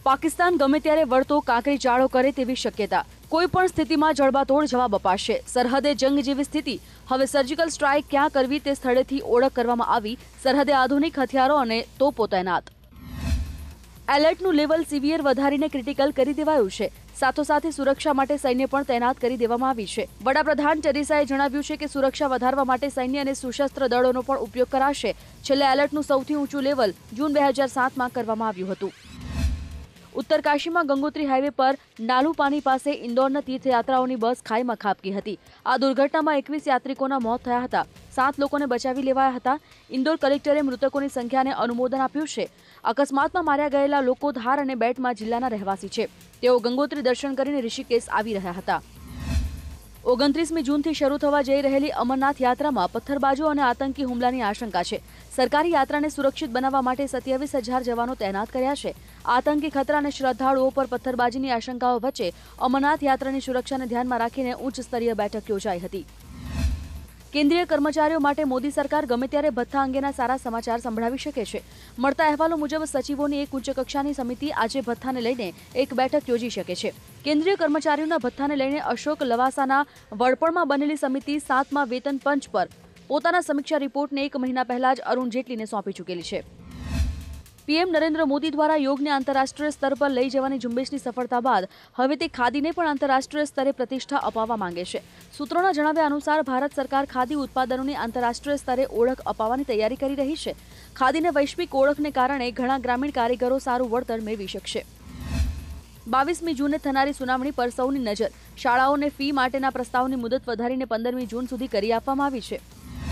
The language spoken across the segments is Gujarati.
પાકિસ્તાન ગમે ત્યારે વળતો કાંકરી ચાળો કરે તેવી શક્યતા. કોઈપણ સ્થિતિમાં જડબાતોડ જવાબ અપાશે. સરહદે જંગ જેવી સ્થિતિ. હવે સર્જિકલ સ્ટ્રાઇક ક્યાં કરવી તે સ્થળેથી ઓળખ કરવામાં આવી. સરહદે આધુનિક હથિયારો અને તોપો તૈનાત. એલર્ટનું લેવલ સિવિયર વધારીને ક્રિટિકલ કરી દેવાયું છે. સાથોસાથ સુરક્ષા માટે સૈન્ય પણ તૈનાત કરી દેવામાં આવી છે. વડાપ્રધાન ટેરેસાએ જણાવ્યું છે કે સુરક્ષા વધારવા માટે સૈન્ય અને સશસ્ત્ર દળોનો પણ ઉપયોગ કરાશે. છેલ્લે એલર્ટનું સૌથી ઊંચું લેવલ જૂન 2007માં કરવામાં આવ્યું હતું. ઉત્તરકાશીમાં ગંગોત્રી હાઈવે પર નાલુપાની પાસે ઇન્દોરના તીર્થયાત્રાઓની બસ ખાઈમાં ખાબકી હતી. આ દુર્ઘટનામાં 21 યાત્રિકોના મોત થયા હતા. 7 લોકોને બચાવી લેવાયા હતા. ઇન્દોર કલેક્ટરે મૃતકોની સંખ્યાને અનુમોદન આપ્યું છે. અકસ્માતમાં માર્યા ગયેલા લોકો ધાર અને બેટમાં જિલ્લાના રહેવાસી છે. તેઓ ગંગોત્રી દર્શન કરીને ઋષિકેશ આવી રહ્યા હતા. 29મી જૂનથી શરૂ થવા જઈ રહેલી અમરનાથ યાત્રામાં પથ્થરબાજો અને આતંકી હુમલાની આશંકા છે. સરકારી યાત્રાને સુરક્ષિત બનાવવા માટે 27,000 જવાનો તૈનાત કર્યા છે. આતંકી ખતરા અને શ્રદ્ધાળુઓ પર પથ્થરબાજીની આશંકાઓ વચ્ચે અમરનાથ યાત્રાની સુરક્ષાને ધ્યાનમાં રાખીને ઉચ્ચ સ્તરીય બેઠક યોજાઈ હતી. કેન્દ્રીય કર્મચારીઓ માટે મોદી સરકાર ગમે ત્યારે ભથ્થા અંગેના સારા સમાચાર સંભળાવી શકે છે. મળતા અહેવાલો મુજબ સચિવોની એક ઉચ્ચ કક્ષાની સમિતિ આજે ભથ્થાને લઈને એક બેઠક યોજી શકે છે. કેન્દ્રીય કર્મચારીઓના ભથ્થાને લઈને અશોક લવાસાના વડપણમાં બનેલી સમિતિ 7મા વેતન પંચ પર પોતાના સમીક્ષા રિપોર્ટને 1 મહિના પહેલા જ અરુણ જેટલીને સોંપી ચૂકેલી છે. પીએમ નરેન્દ્ર મોદી દ્વારા યોગને આંતરરાષ્ટ્રીય સ્તર પર લઈ જવાની ઝુંબેશની સફળતા બાદ હવે તે ખાદીને પણ આંતરરાષ્ટ્રીય સ્તરે પ્રતિષ્ઠા અપાવવા માંગે છે. સૂત્રોના જણાવ્યા અનુસાર ભારત સરકાર ખાદી ઉત્પાદનોની આંતરરાષ્ટ્રીય સ્તરે ઓળખ અપાવવાની તૈયારી કરી રહી છે. ખાદીને વૈશ્વિક ઓળખને કારણે ઘણા ગ્રામીણ કારીગરો સારું વળતર મેળવી શકશે. 22મી જૂને થનારી સુનાવણી પર સૌની નજર. શાળાઓને ફી માટેના પ્રસ્તાવની મુદત વધારીને 15મી જૂન સુધી કરી આપવામાં આવી છે.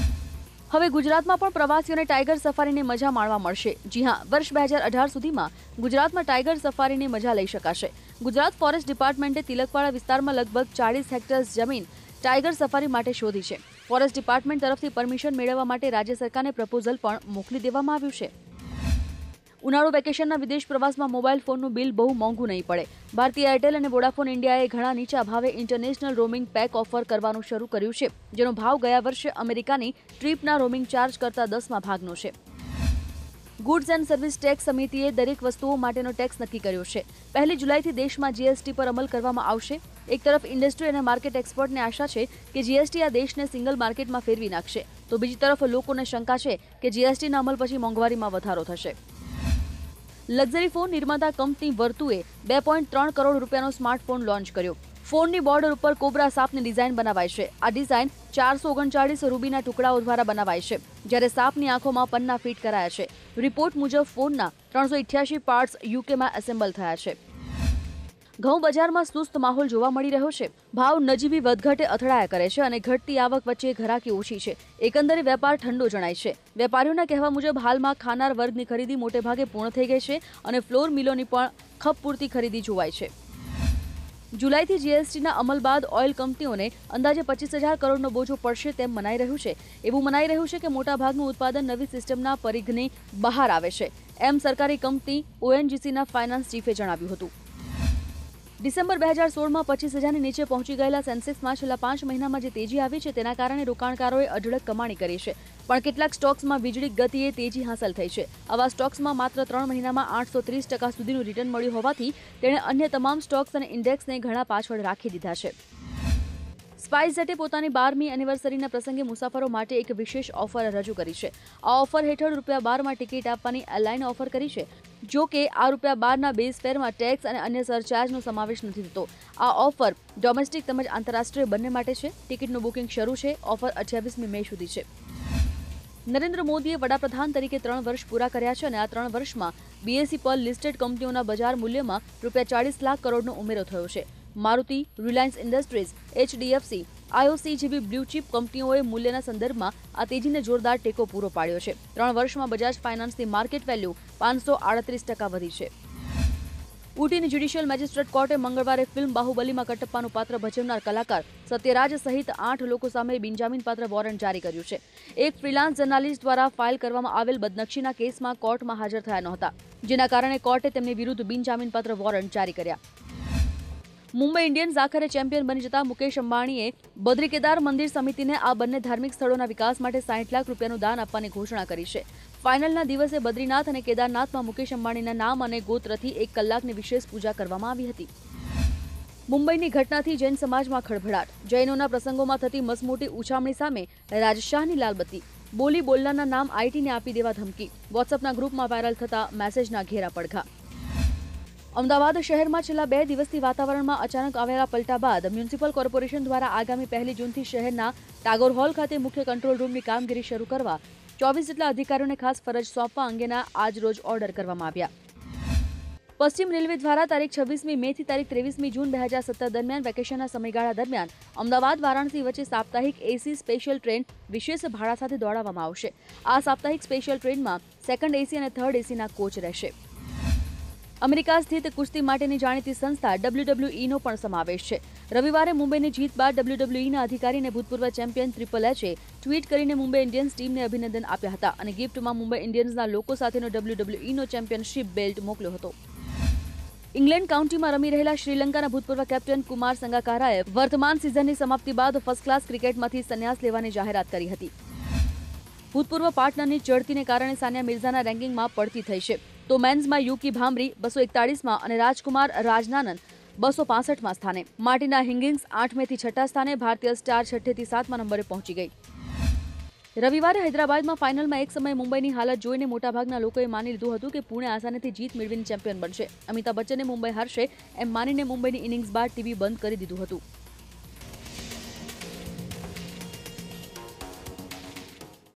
હવે ગુજરાતમાં પણ પ્રવાસીઓને ટાઈગર સફારીની મજા માણવા મળશે. જી હા, વર્ષ 2018 સુધીમાં ગુજરાતમાં ટાઈગર સફારીની મજા લઈ શકાશે. ગુજરાત ફોરેસ્ટ ડિપાર્ટમેન્ટે તિલકવાડા વિસ્તારમાં લગભગ 40 હેક્ટર જમીન ટાઈગર સફારી માટે શોધી છે. ફોરેસ્ટ ડિપાર્ટમેન્ટ તરફથી પરમિશન મેળવવા માટે રાજ્ય સરકારને પ્રપોઝલ પણ મોકલી દેવામાં આવ્યું છે. ઉનાળુ વેકેશનના વિદેશ પ્રવાસમાં મોબાઈલ ફોનનું બિલ બહુ મોંઘું નહીં પડે. ભારતીય એરટેલ અને વોડાફોન ઇન્ડિયાએ ઘણા નીચા ભાવે ઇન્ટરનેશનલ રોમિંગ પેક ઓફર કરવાનું શરૂ કર્યું છે, જેનો ભાવ ગયા વર્ષે અમેરિકાની ટ્રીપના રોમિંગ ચાર્જ કરતા 10મા ભાગનો છે. ગુડ્સ એન્ડ સર્વિસ ટેક્સ સમિતિએ દરેક વસ્તુઓ માટેનો ટેક્સ નક્કી કર્યો છે. 1 જુલાઈથી દેશમાં જીએસટી પર અમલ કરવામાં આવશે. એક તરફ ઇન્ડસ્ટ્રી અને માર્કેટ એક્સપર્ટને આશા છે કે જીએસટી આ દેશને સિંગલ માર્કેટમાં ફેરવી નાખશે, તો બીજી તરફ લોકોને શંકા છે કે જીએસટીના અમલ પછી મોંઘવારીમાં વધારો થશે. લક્ઝરી ફોન નિર્માતા કંપની વર્તુએ 2.3 કરોડ રૂપિયાનો સ્માર્ટફોન લોન્ચ કર્યો. ફોનની બોર્ડર ઉપર કોબરા સાપની ડિઝાઇન બનાવાઈ છે. આ ડિઝાઇન 439 રૂબીના ટુકડાઓ દ્વારા બનાવાઈ છે, જ્યારે સાપની આંખોમાં પન્ના ફિટ કરાયા છે. રિપોર્ટ મુજબ ફોનના 388 પાર્ટ્સ યુકેમાં એસેમ્બલ થયા છે. ઘઉં બજારમાં સુસ્ત માહોલ જોવા મળી રહ્યો છે. ભાવ નજીવી વધઘટે અથડાયા કરે છે અને ઘટતી આવક વચ્ચે ઘરાકી ઓછી છે. એકંદરે વેપાર ઠંડો જણાય છે. વેપારીઓના કહેવા મુજબ હાલમાં ખાનાર વર્ગની ખરીદી મોટેભાગે પૂર્ણ થઈ ગઈ છે અને ફ્લોર મિલોની પણ ખપ પૂરતી ખરીદી જોવાય છે. જુલાઈથી જીએસટીના અમલ બાદ ઓઇલ કંપનીઓને અંદાજે 25,000 કરોડનો બોજો પડશે તેમ મનાઈ રહ્યું છે. એવું મનાઈ રહ્યું છે કે મોટાભાગનું ઉત્પાદન નવી સિસ્ટમના પરિઘની બહાર આવે છે, એમ સરકારી કંપની ઓએનજીસીના ફાઇનાન્સ ચીફે જણાવ્યું હતું. ડિસેમ્બર 2016માં 25,000ની નીચે પહોંચી ગયેલા સેન્સેક્સમાં છેલ્લા 5 મહિનામાં જે તેજી આવી છે તેના કારણે રોકાણકારોએ અઢળક કમાણી કરી છે. પણ કેટલાક સ્ટોક્સમાં વીજળી ગતિએ તેજી હાંસલ થઈ છે. આવા સ્ટોક્સમાં માત્ર 3 મહિનામાં 830% સુધીનું રિટર્ન મળ્યું હોવાથી તેણે અન્ય તમામ સ્ટોક્સ અને ઇન્ડેક્સને ઘણા પાછળ રાખી દીધા છે. સ્પાઇસજેટે પોતાની 12મી એનિવર્સરીના પ્રસંગે મુસાફરો માટે એક વિશેષ ઓફર રજૂ કરી છે. આ ઓફર હેઠળ ₹12માં ટિકિટ આપવાની એરલાઇને ઓફર કરી છે. જો કે આ ₹12ના બેઝ ફેરમાં ટેક્સ અને અન્ય સરચાર્જનો સમાવેશ નથી થતો. આ ઓફર ડોમેસ્ટિક તેમજ આંતરરાષ્ટ્રીય બંને માટે છે. ટિકિટનું બુકિંગ શરૂ છે. ઓફર 28મી મે સુધી છે. નરેન્દ્ર મોદીએ વડાપ્રધાન તરીકે 3 વર્ષ પૂરા કર્યા છે અને આ 3 વર્ષમાં બીએસઈ પર લિસ્ટેડ કંપનીઓના બજાર મૂલ્યમાં ₹40 લાખ કરોડનો ઉમેરો થયો છે. Maruti, Reliance industries, HDFC, IOC જેવી બ્લુ ચીપ કંપનીઓએ મૂલ્યના સંદર્ભમાં આ તેજીને જોરદાર ટેકો પૂરો પાડ્યો છે. 3 વર્ષમાં બજાજ ફાઇનાન્સની માર્કેટ વેલ્યુ 538% વધી છે. ઉટીની જ્યુડિશિયલ મેજિસ્ટ્રેટ કોર્ટે મંગળવારે ફિલ્મ બાહુબલીમાં કટપ્પાનું પાત્ર ભજવનાર કલાકાર સત્યરાજ સહિત 8 લોકો સામે બિનજામીનપાત્ર વોરંટ જારી કર્યું છે. એક ફ્રીલાન્સ જર્નાલિસ્ટ દ્વારા ફાઇલ કરવામાં આવેલ બદનક્ષીના કેસમાં કોર્ટમાં હાજર થયા નહોતા, જેના કારણે કોર્ટે તેમની વિરુદ્ધ બિનજામીનપાત્ર વોરંટ જારી કર્યા. મુંબઈ ઇન્ડિયન્સ આખરે ચેમ્પિયન બની જતા મુકેશ અંબાણીએ બદ્રી કેદાર મંદિર સમિતિને આ બંને ધાર્મિક સ્થળોના વિકાસ માટે 60 લાખ રૂપિયાનું દાન આપવાની ઘોષણા કરી છે. ફાઇનલના દિવસે બદ્રીનાથ અને કેદારનાથમાં મુકેશ અંબાણીના નામ અને ગોત્રથી 1 કલાકની વિશેષ પૂજા કરવામાં આવી હતી. મુંબઈની ઘટનાથી જૈન સમાજમાં ખળભળાટ. જૈનોના પ્રસંગોમાં થતી મસમોટી ઉછામણી સામે રાજશાહની લાલબત્તી. બોલી બોલનારના નામ આઈટીને આપી દેવા ધમકી. વોટ્સએપના ગ્રુપમાં વાયરલ થતા મેસેજના ઘેરા પડઘા. અમદાવાદ શહેરમાં છેલ્લા 2 દિવસથી વાતાવરણમાં અચાનક આવેલા પલટા બાદ મ્યુનિસિપલ કોર્પોરેશન દ્વારા આગામી 1 જૂનથી શહેરના ટાગોર હોલ ખાતે મુખ્ય કંટ્રોલ રૂમની કામગીરી શરૂ કરવા 24 જેટલા અધિકારીઓને ખાસ ફરજ સોંપવા અંગેના આજરોજ ઓર્ડર કરવામાં આવ્યા. પશ્ચિમ રેલવે દ્વારા તારીખ 26મી મે થી તારીખ 23મી જૂન 2017 દરમિયાન વેકેશનના સમયગાળા દરમિયાન અમદાવાદ વારાણસી વચ્ચે સાપ્તાહિક એસી સ્પેશિયલ ટ્રેન વિશેષ ભાડા સાથે દોડાવવામાં આવશે. આ સાપ્તાહિક સ્પેશિયલ ટ્રેનમાં સેકન્ડ એસી અને થર્ડ એસીના કોચ રહેશે. અમેરિકા સ્થિત કુસ્તી માટેની જાણીતી સંસ્થા WWEનો પણ સમાવેશ છે. રવિવારે મુંબઈની જીત બાદ WWEના અધિકારી અને ભૂતપૂર્વ ચેમ્પિયન ટ્રિપલ એચે ટ્વીટ કરીને મુંબઈ ઇન્ડિયન્સ ટીમને અભિનંદન આપ્યા હતા અને ગિફ્ટમાં મુંબઈ ઇન્ડિયન્સના લોકો સાથેનો WWEનો ચેમ્પિયનશિપ બેલ્ટ મોકલ્યો હતો. ઇંગ્લેન્ડ કાઉન્ટીમાં રમી રહેલા શ્રીલંકાના ભૂતપૂર્વ કેપ્ટન કુમાર સંગાકારાએ વર્તમાન સિઝનની સમાપ્તિ બાદ ફર્સ્ટ ક્લાસ ક્રિકેટમાંથી સંન્યાસ લેવાની જાહેરાત કરી હતી. ભૂતપૂર્વ પાર્ટનરની ચડતીને કારણે સાનિયા મિર્ઝાના રેન્કિંગમાં પડતી થઈ છે. તો મેન્સમાં યુકી ભામરી 241માં અને રાજકુમાર રાજનાનન 265માં સ્થાને. માર્ટિના હિંગિંગ્સ 8મેથી 6ઠ્ઠા સ્થાને, ભારતીય સ્ટાર 6ઠ્ઠેથી 7મા નંબરે પહોંચી ગઈ. રવિવારે હૈદરાબાદમાં ફાઇનલમાં એક સમયે મુંબઈની હાલત જોઈને મોટાભાગના લોકોએ માની લીધું હતું કે પુણે આસાનીથી જીત મેળવીને ચેમ્પિયન બનશે. અમિતાભ બચ્ચને મુંબઈ હારશે એમ માનીને મુંબઈની ઇનિંગ્સ બાદ ટીવી બંધ કરી દીધું હતું.